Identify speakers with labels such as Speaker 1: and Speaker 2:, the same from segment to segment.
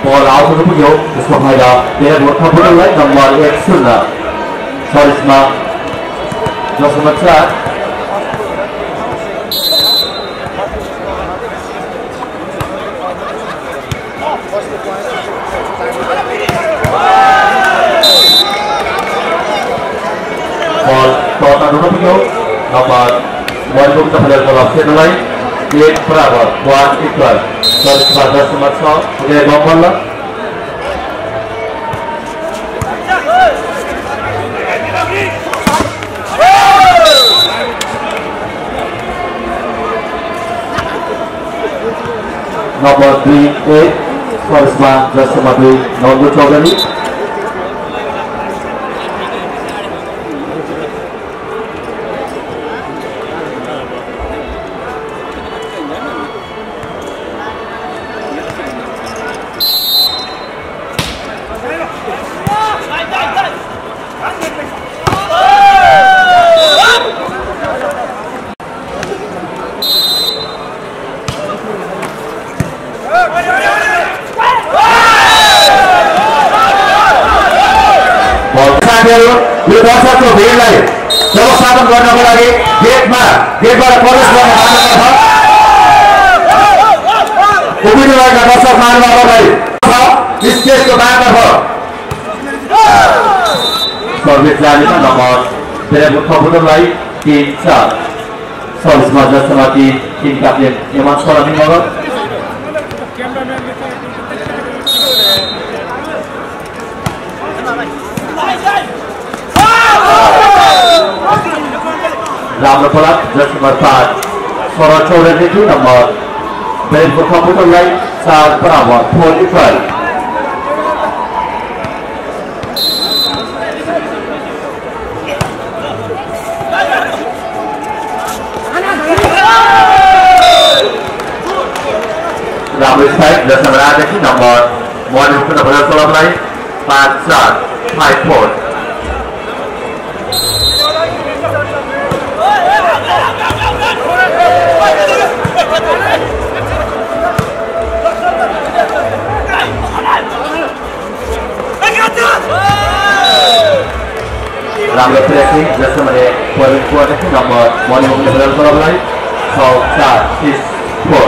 Speaker 1: ball out हुनु पुग्यो त्यसको फाइदा धेरै गोर्खापटललाई नम्बर 1-0 सर्भिसमा 10-4 ball total हुनु पुग्यो नम्बर 1 को खेलाडीको लक्ष्यलाई 1 बराबर 1 इक्वल सर्भिसमा 10-6 पुगे बल नम्बर 2 सर्भिसमा 10-2 नन्दु चौधरी यो दर्शकको भिडलाई व्यवस्थापन गर्नको लागि गेटबाट प्रवेश गर्न मान्नुपर्छ उभिनु भएका दर्शक महानुभावलाई स्टेजको बाहिरतर्फ सर्भिस जालीमा नम्बर 13 गोर्खापटललाई 3-4 सर्भिसमा 10-3 टिम क्याप्टेन एमान सरनी मगर राम्रो पलक नम्बर 5 सरल चौधरीदेखि नम्बर 2 गोर्खापटललाई 4 बराबर 4 इक्वल राम्रो स्ट्राइक नम्बर 8 देखि नम्बर 1 गोर्खापटललाई 5-4 5-4 राम्रो प्रेसिङ जसमा पोइन्ट देखि नम्बर 1 गोर्खापटललाई 6-4 6-4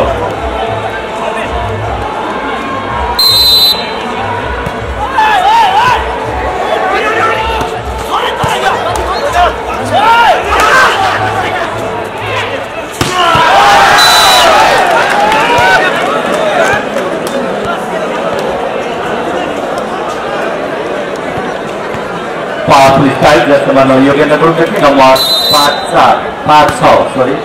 Speaker 1: powerful strike जसमा योगेन्द्र गुरुङदेखि नम्बर 5-6 सरी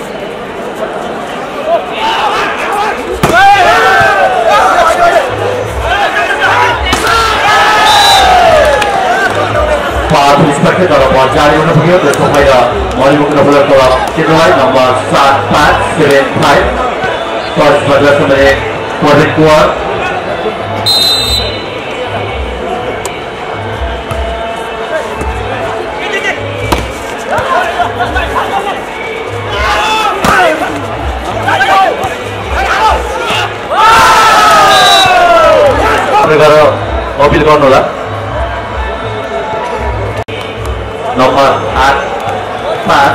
Speaker 1: powerful strike तर बल जारी हुन पुग्यो त्यसको फाइदा मणिमुखको बोलरको चित्रलाई नम्बर 7-5 सर्भिसमा 10-1 अपील गर्नुहोला नम्बर 8-5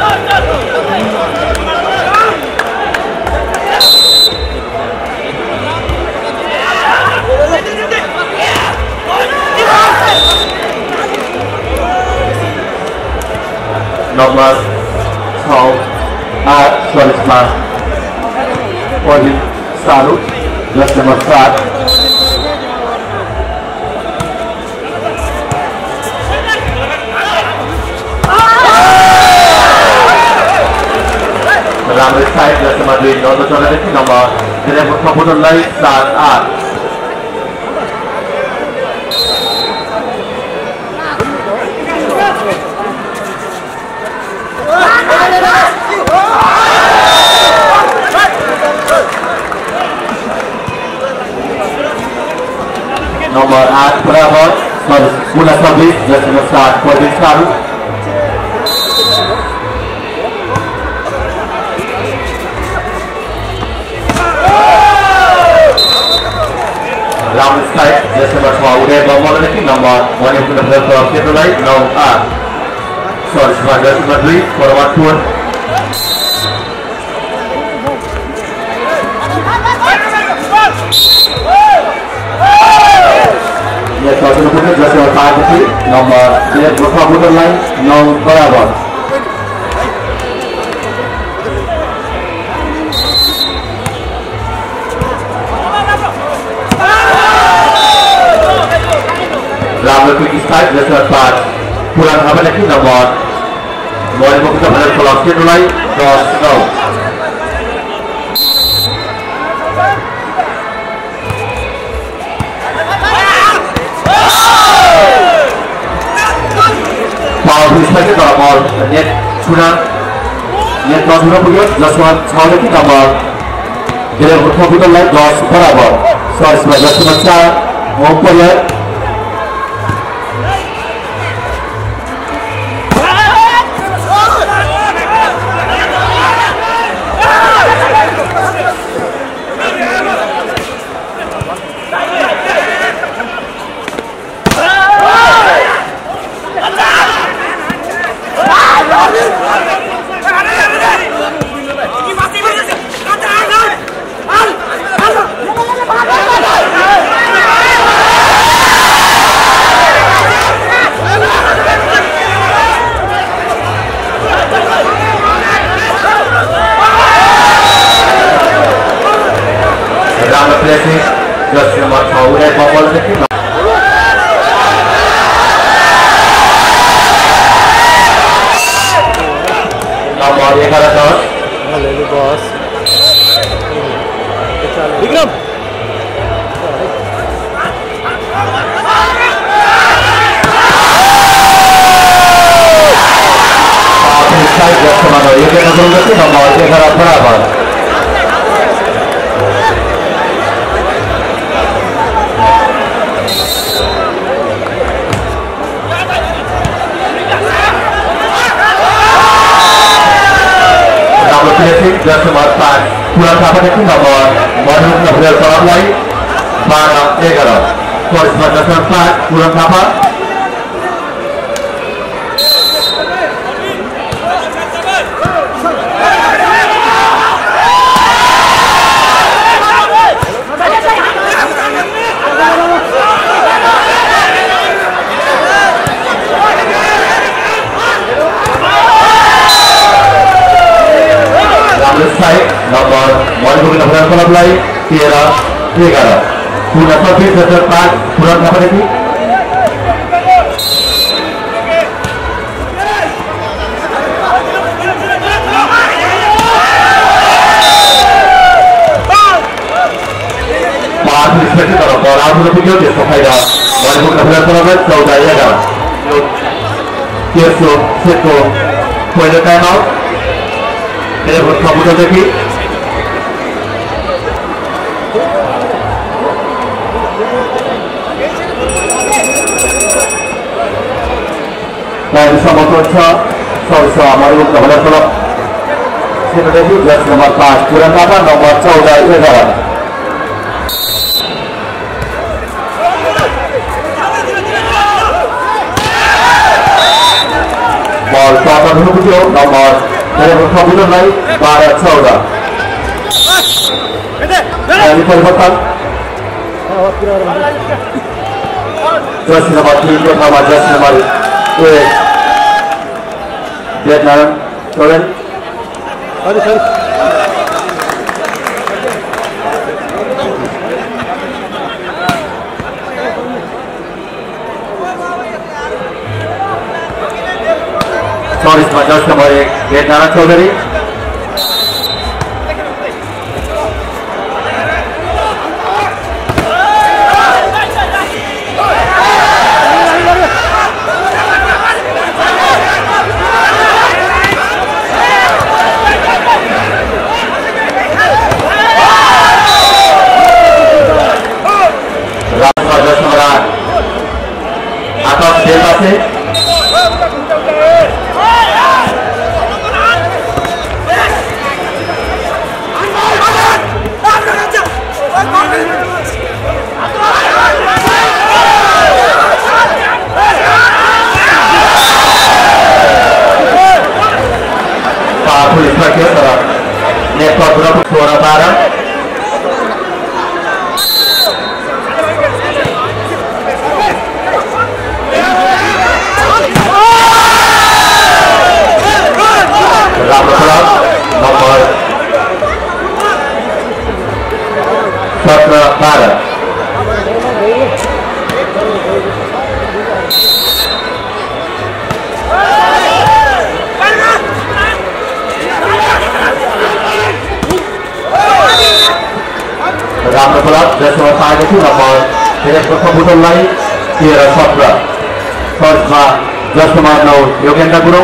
Speaker 1: नम्बर 6-8 सर्भिसमा सालु नम्बर 7 राम्रो साइड जसमा 2 नन्दु चौधरीदेखि नम्बर 13 गोर्खापटललाई 7-8 नम्बर 8 बराबर पुनः सर्भिस जसमा 7 पोइन्ट सालु Round strike, just number 12. Uday Bambal lagi number 1 yang sudah berhasil Ketelai 9A. Sorry, just number 3 for 1 point. Yes, also number just number 5 number 8 Gopha Ketelai 9 berabar. Ramai quick strike, just number 5. Pulang apa lagi nomor 2 kita pada kelas Ketelai 10. Power strike kalau ball net sudah net ball sudah punya just one lagi nomor dia Gopha Ketelai 10 berabar. So sebagai semacam mempunyai just number 4 Uday Bambal lagi nomor 11.
Speaker 2: Halo bos. Vikram.
Speaker 1: Just nomor 11 berabar. Just nomor 4 pulang kapan itu nomor baru kita beliau tolak lagi para 11. Terus pada tempat pulang kapan nomor 1 kita beliau tolak lagi 13-11. Pulang sampai tempat pulang kapan itu seperti kalau orang sudah video dia faida walaupun kita beliau tolak lagi 14-11. Yes, so point the time out. Dia berkabutan lagi. Dan bersama Coach mari kita bola tolak. Seperti just nomor 5 kurang apa nomor 14-11. Ball total dulu video nomor dari Gopha Ketelai 12-14. Ini perbuatan. Just nomor 3 sama just nomor 8. Vietnam, Korean. Sorry. Sorry, just nomor 1 Vietnam Chaudhary. धेरै प्रथम बुटोललाई 13-17 सर्चमा 10-9 योगेन्द्र गुरुङ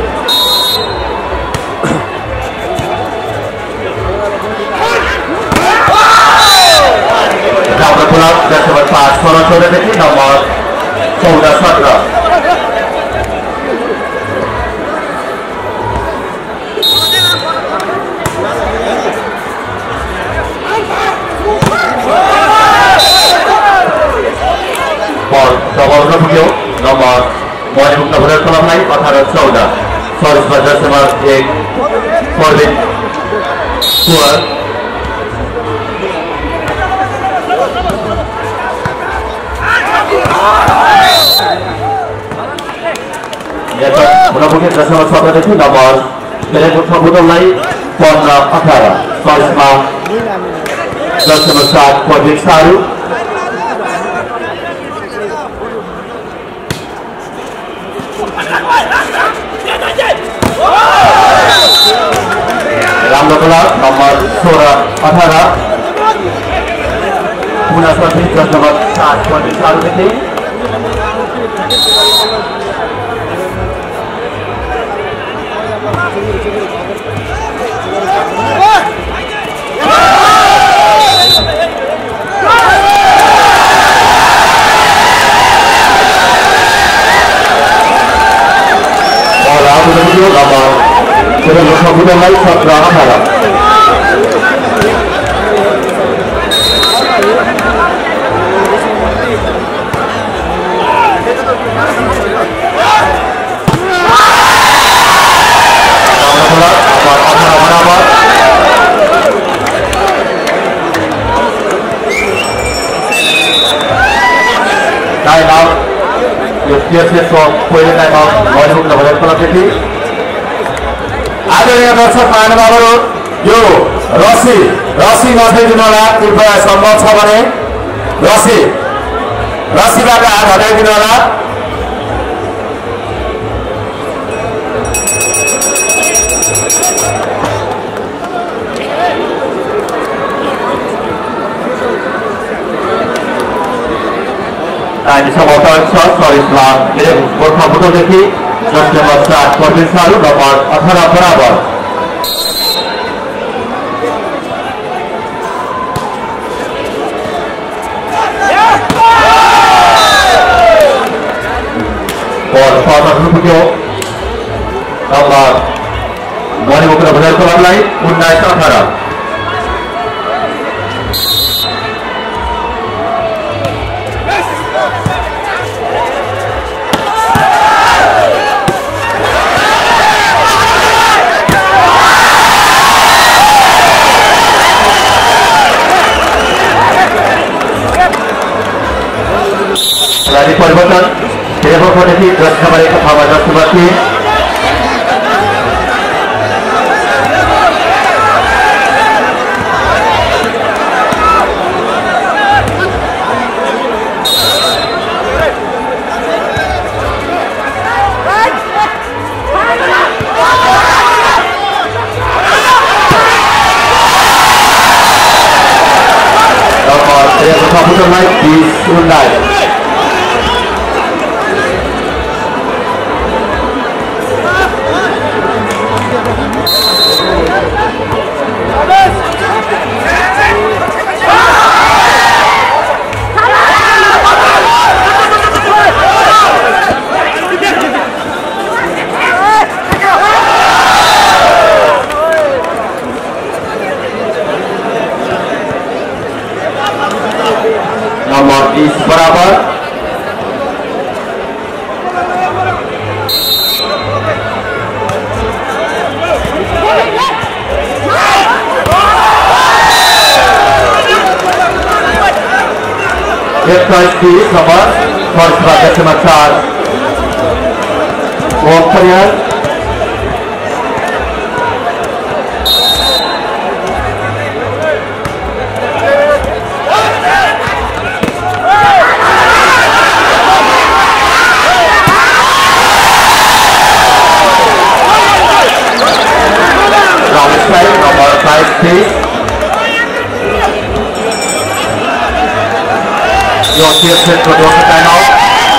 Speaker 1: राम्रो बोला 10-5 16-14 देखि number 14-17 Double punya nomor mau dibuka benar kolam lain 18-14 Soal sebagai semar एक Corbin 2 Ya kan mungkin bersama satu itu nomor dari putra putra lain 15-18 Soal semar bersama saat Corbin Saru राम्रो बोला nomor 16-18 पुनः service 10-7 देखि और out video nomor sudah bersama lagi 17-18 Time out. Your TSS for playing time out. One hook number 11 आदरणीय दर्शक महानुभावहरु यो रसी नछैदिनु होला कृपया सम्भव छ भने रसीबाट हात हटाइदिनु होला Ini sama Pak Sorry Islam ini Borja Butoldeki dan nomor 7 Corbin Saru nomor 18 berabar Bol pada Rubio nomor Mani Bukra benar kolam lain 19-18 Dari perbuatan tidak berpotensi terus kembali ke Muhammad Subaki. Nomor tidak berkomputer naik di Sundai. Nomor 10 berabar F20 nomor sebagai semacam Wongkerian nomor 5 तेज सेटको दोस्रो time out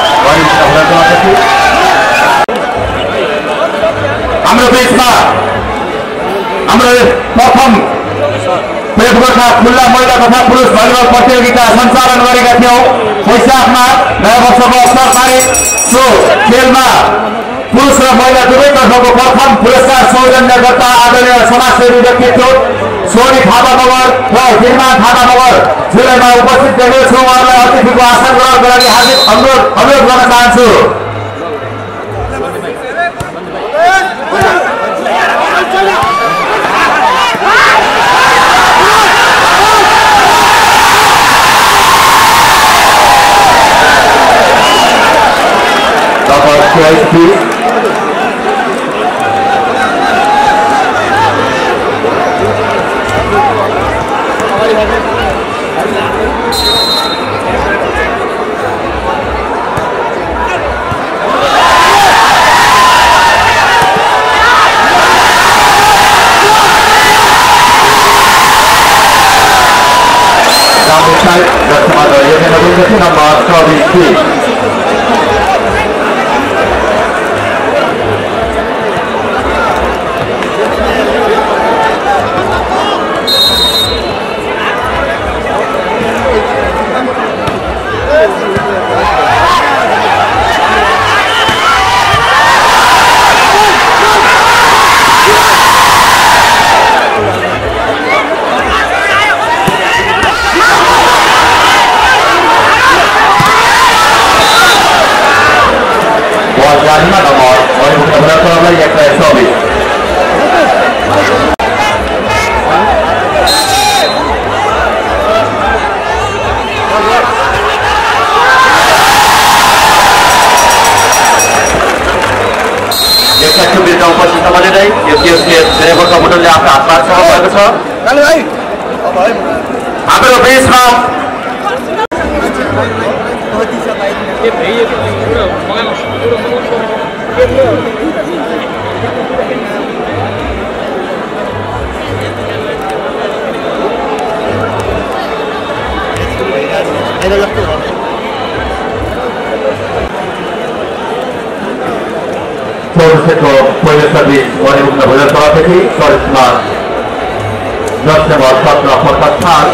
Speaker 1: हाम्रो बिचमा हाम्रो प्रथम पेटगोर्खा खुल्ला महिला तथा पुरुष भलिबल प्रतियोगिता सञ्चालन गरेका थियौं। वैशाखमा नयाँ वर्षको अवसर पारे सो खेलमा पुरुष र महिला दुवैतर्फको प्रथम पुरस्कार सौजन्यकर्ता आदरणीय समाजसेवी व्यक्तित्व सोनी थापा मगर र हिरमा थापा मगर जुलाईमा उपस्थित देखेको छु। उहाँलाई अतिथिको आसन ग्रहणको लागि हार्दिक अनुरोध गर्न चाहन्छु। हाम्रो बिचमा चौरसेको पहिलो सर्भिस गरेको भोजन तर्फदेखि सर्भिसमा 10 नम्बर 17 फर्कत थाल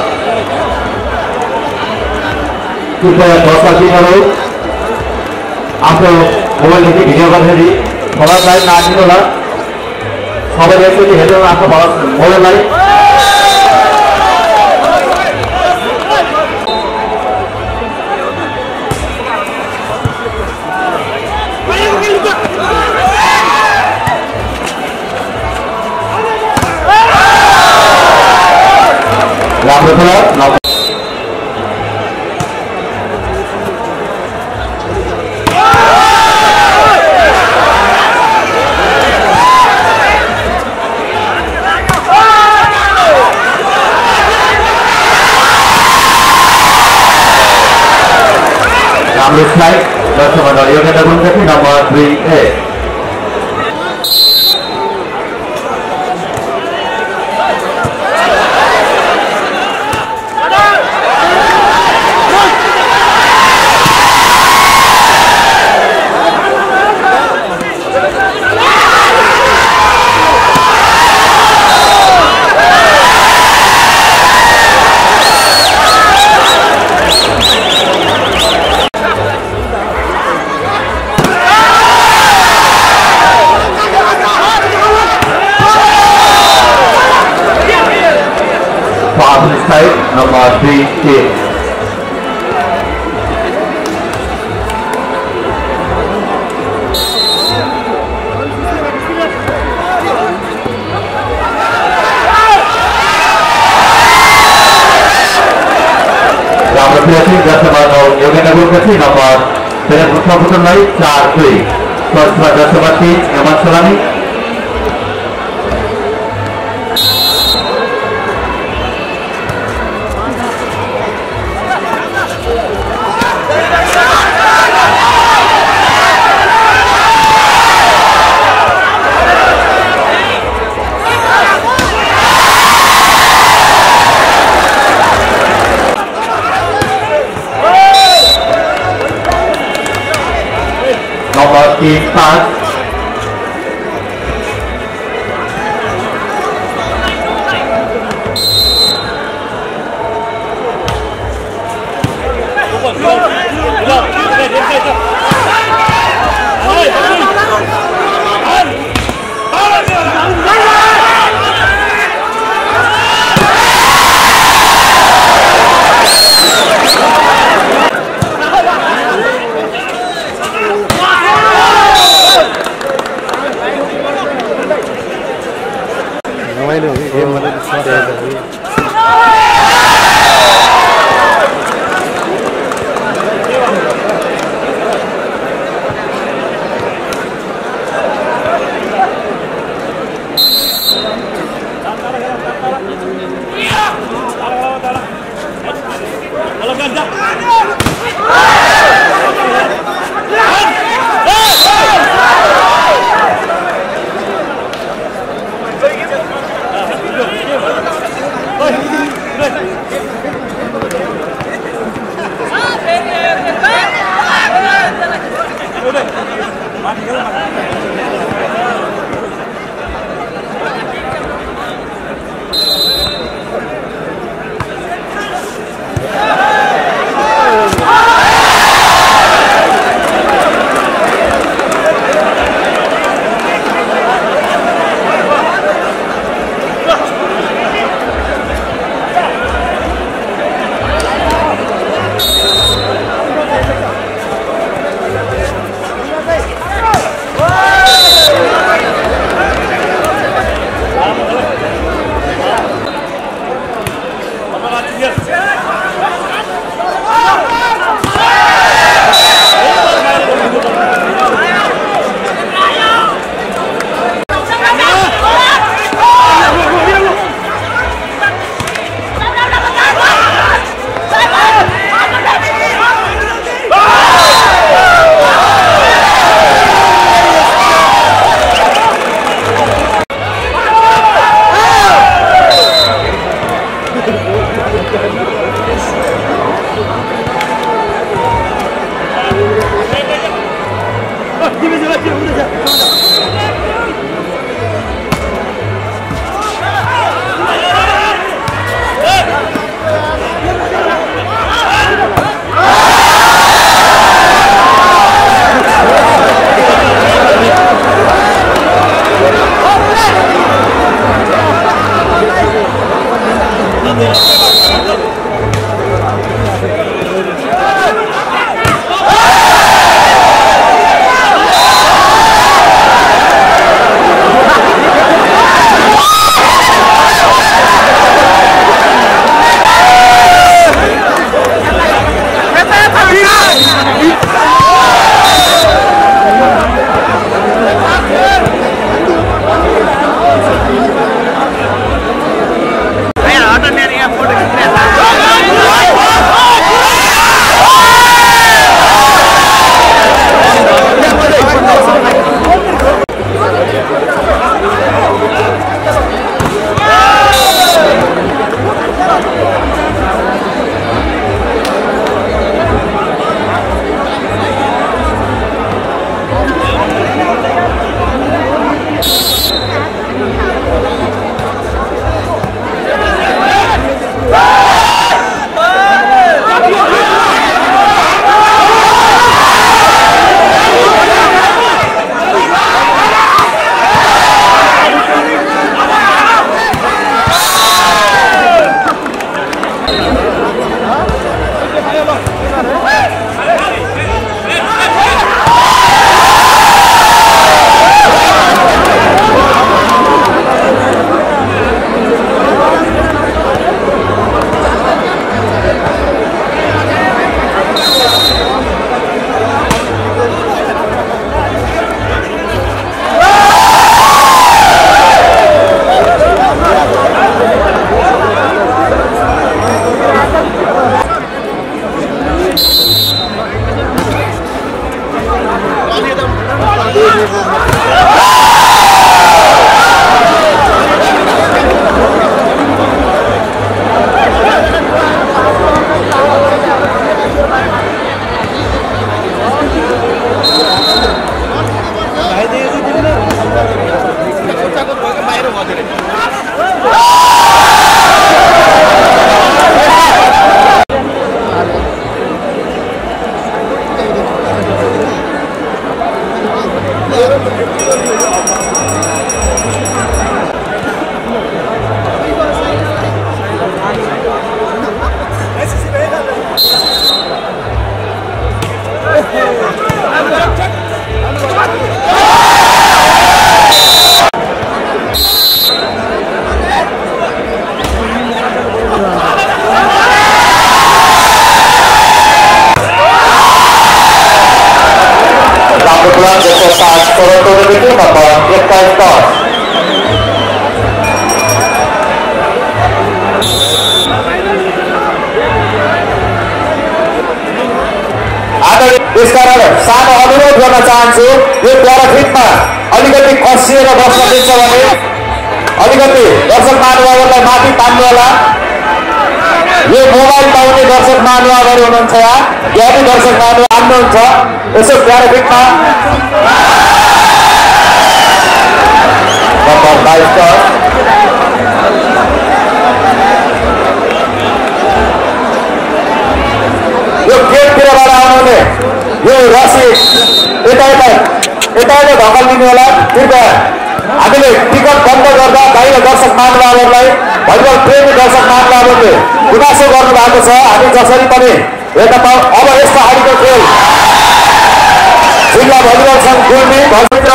Speaker 1: कृपया दर्शकहरू आफ्नो मोबाइलदेखि भिडियो गर्दाखेरि खबरलाई नआदिनु होला। सबैले एकचोटि हेर्नु आफ्नो मोबाइललाई। राम्रो खेल राम्रो स्लाइड दर्शकबाट योग्यता गुणदेखि नम्बर 3A number 3A योग्यता गुणपछि नम्बर 4-2 फर्स्टमा 10-3 हेमन्त सोलानी nomor tim 4. त्यसकारण सानो अनुरोध गर्न चाहन्छु यो प्याराफिटमा अलिकति कसिएर बस्न दिन्छ भने अलिकति दर्शक महानुभावहरूलाई माथि तान्नु होला। यो मोबाइल पाउने दर्शक महानुभावहरू हुनुहुन्छ ज्ञानी दर्शक महानुभाव आउनुहुन्छ यसो प्याराफिटमा यो गेटतिरबाट आउनुहुने यो रसी यता ढकल दिनु होला। कृपया हामीले टिकट बन्द गर्दा बाहिर दर्शक महानुभावहरूलाई भलिबल प्रेमी दर्शक महानुभावहरूले गुनासो गर्नु भएको छ। हामी जसरी पनि हेर्न पाऊँ। अब यस्तो हारीको खेल जिल्ला भलिबल सङ्घ गुल्मी भलिमित्र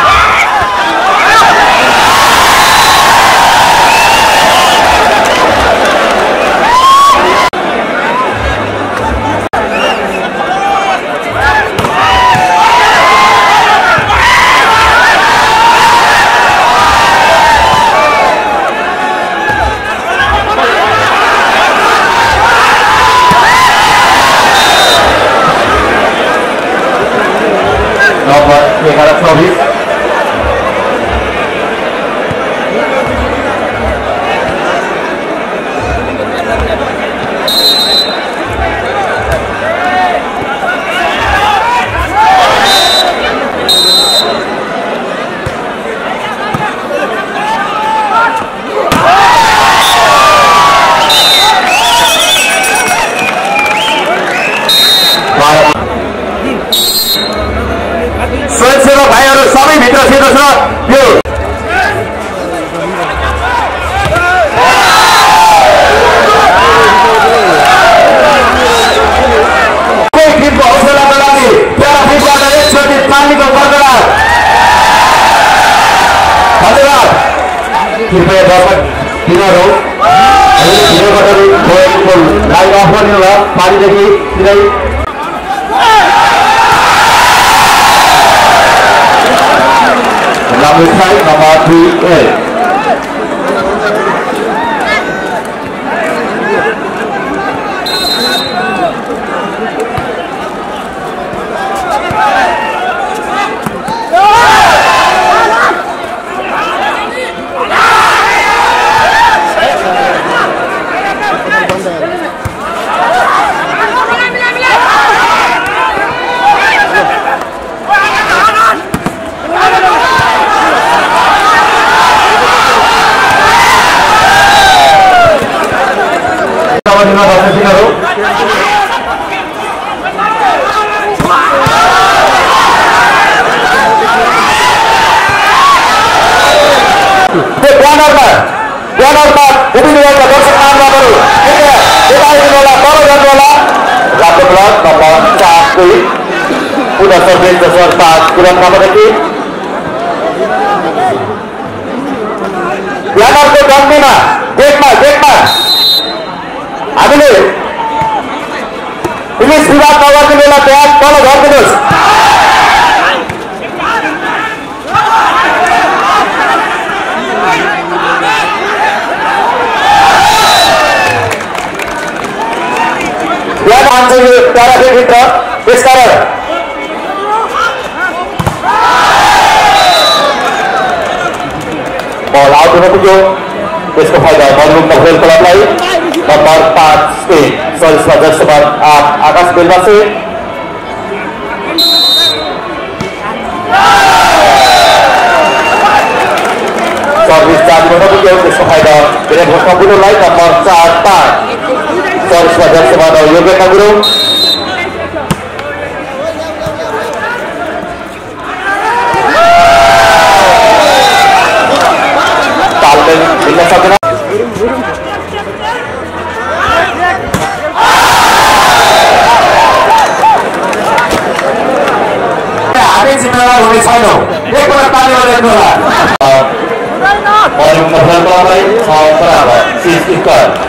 Speaker 1: nomor 11 स्वयंसेवक भाइहरू सबै भित्र छिर्नुहोस् न। यो टिमको हौसलाको लागि प्याराफिटबाट एकचोटि पानीको बरकरार धन्यवाद। कृपया दर्शक तिनीहरू लाइभ अफ गरिदिनु होला। पानीदेखि सिधै nomor 3 ब्यानरमा उभिनुभएका दर्शक महानुभावहरू रातो ब्लक नम्बर 4 पुनः सर्वेश दशर 5 तुरन्त नम्बरदेखि ब्यानरको डन्डीमा गेटमा हामीले पुलिस विभाग नगर्ने बेला त्यहाँ तल गरिदिनुहोस्। प्याराफिटभित्र त्यसकारण बल आउट हुन पुग्यो। त्यसको फाइदा मधुमुक्त खेल क्लबलाई नम्बर 5 सर्भिसमा just number 8 Akash Belbase service जारी गर्न पुग्यो त्यसको फाइदा धेरै कम्प्युटरलाई नम्बर 4-5 सर्भिसमा दक्षबाट योग्यता गुरुङ तालमेल मिल्न सकेन जिम्मेवार हुने छैनौं एकपल्ट ताली बजाउनु होला बलिङ सफलतालाई 6 बराबर 30 score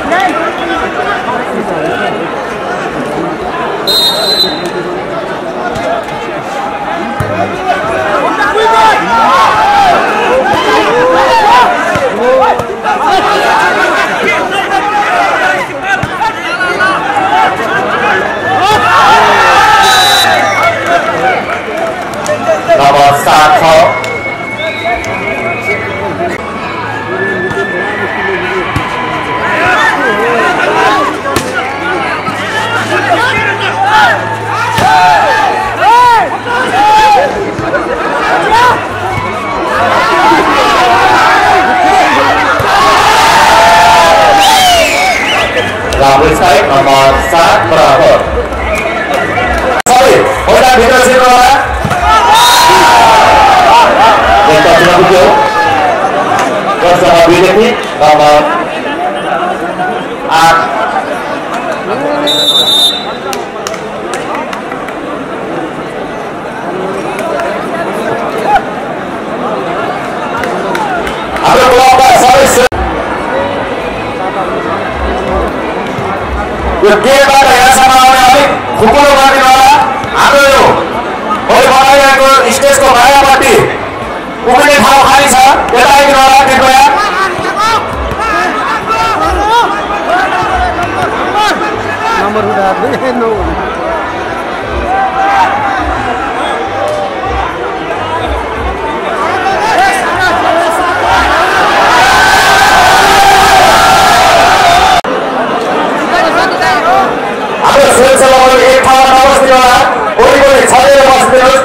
Speaker 1: nomor 7 Ramai saya nomor 7 berakhir. Sorry, udah kita sih orang. Kita sudah buka. Bersama BDP nomor 8. Ada kelompok sorry. यो गेटबाट यहाँसम्म आउने अलिक खुकुलो गर्नेवाला हाम्रो यो बनाइरहेको स्टेजको बाहिरपट्टि उभिने ठाउँ खाली छ यता आइदिनुहोला कृपया नम्बर उठाएर एक ठाउँमा नबस्ने होला वरिपरि छलेर बस्दिनुहोस्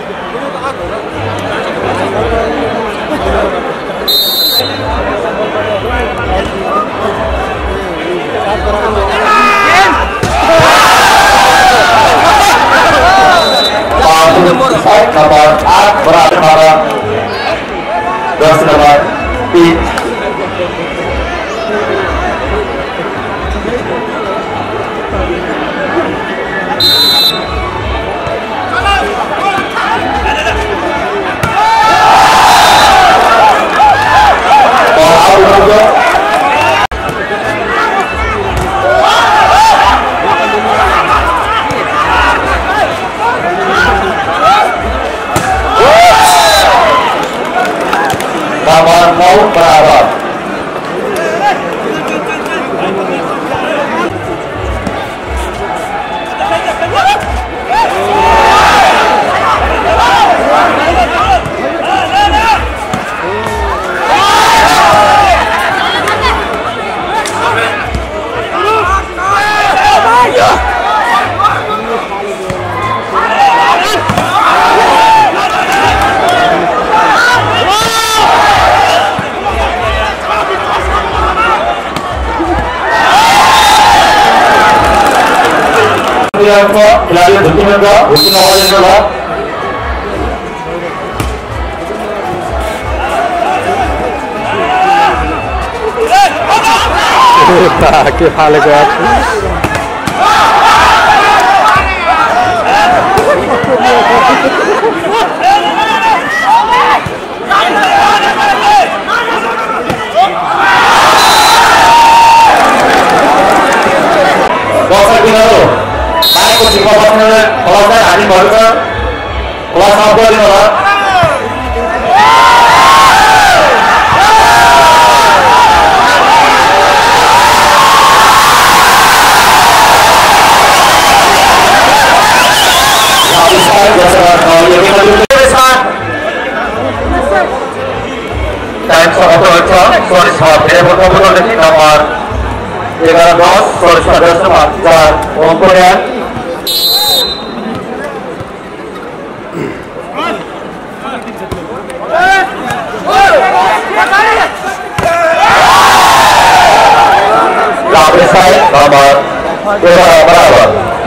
Speaker 1: nomor 8 berakhir 10 nomor 3 nomor 9 berakhir खिलाड़ी धुकी में धुकी नवाज
Speaker 2: के फाले गया jika partner kelasnya hari baru ke kelas apa ini lah time sorry saya berkomunikasi dengan nomor 11 sorry saudara semua dan komponen Hey! Number 11 बराबर।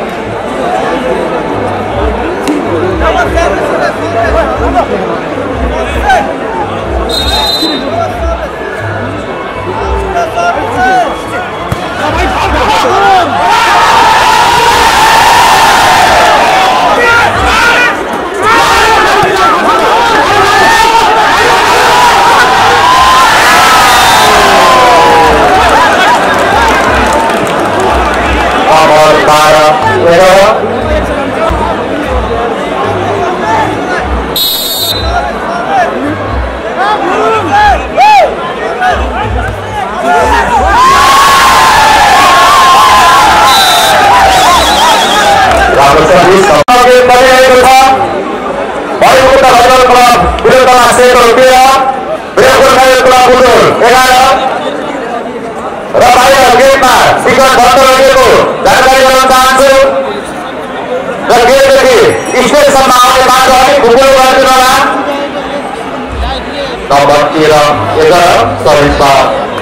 Speaker 2: Nomor 11 Sorisa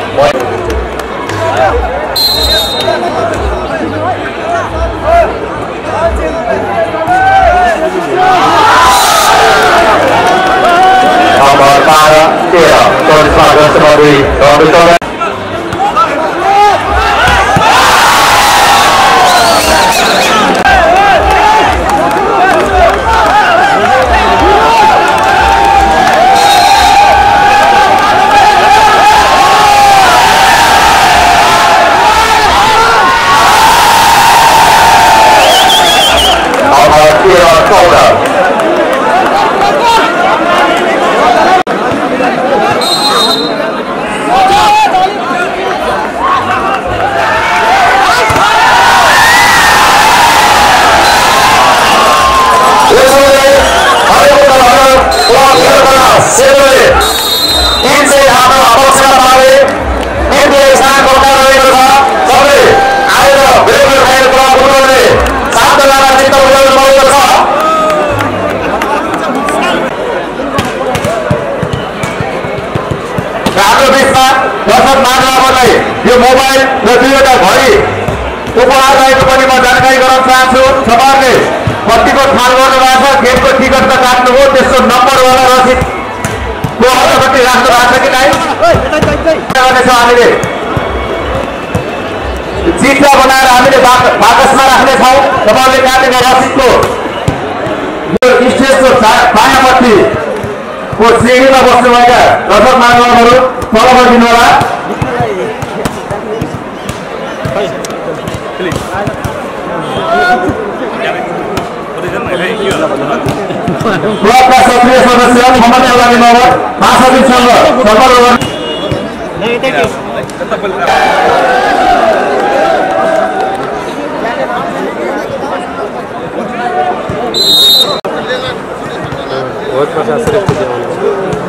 Speaker 2: nomor 13 Sorisa Gasemadi nomor यो mobile र दुईवटा घडी उपहार रहेको पनि म जानकारी गराउन चाहन्छु। तपाईँहरूले कतिको थाल गर्नुभएको छ, गेटको टिकट त काट्नु हो, त्यसको नम्बरवाला रसिद कति राख्नु भएको छ कि नै गर्नेछौँ। हामीले चित्र बनाएर हामीले बाकसमा राख्नेछौँ। तपाईँहरूले काटेको रसिदको यो स्टेजको बायाँपट्टिको श्रेणीमा बस्नुभएका दर्शक महानुभावहरू तल गरिदिनु होला। क्लबका सक्रिय सदस्य मोहम्मद अलानी नगर महासचिवसँग सम्पर्क
Speaker 3: बहुत प्रशासन